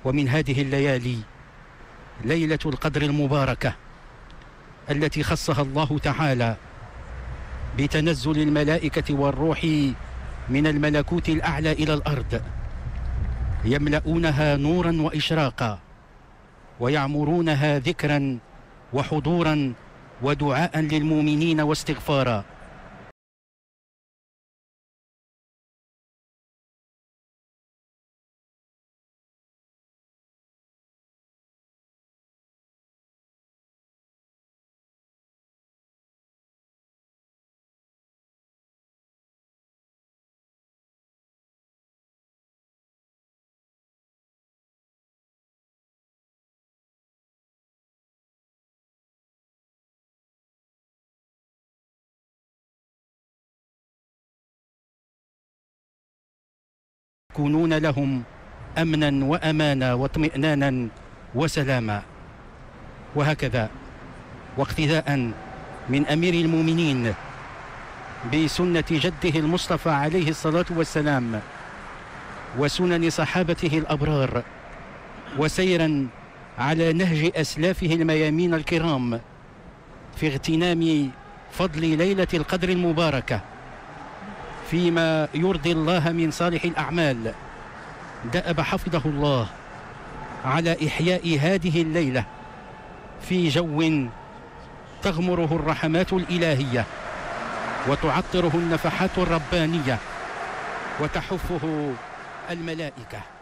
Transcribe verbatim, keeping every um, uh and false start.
ومن هذه الليالي ليلة القدر المباركة التي خصها الله تعالى بتنزل الملائكة والروح من الملكوت الأعلى إلى الأرض، يملؤونها نورا وإشراقا ويعمرونها ذكرا وحضورا ودعاء للمؤمنين واستغفارا. يكونون لهم أمنا وأمانا واطمئنانا وسلاما. وهكذا واقتداء من أمير المؤمنين بسنة جده المصطفى عليه الصلاة والسلام وسنن صحابته الأبرار، وسيرا على نهج أسلافه الميامين الكرام في اغتنام فضل ليلة القدر المباركة فيما يرضي الله من صالح الأعمال، دأب حفظه الله على إحياء هذه الليلة في جو تغمره الرحمات الإلهية وتعطره النفحات الربانية وتحفه الملائكة.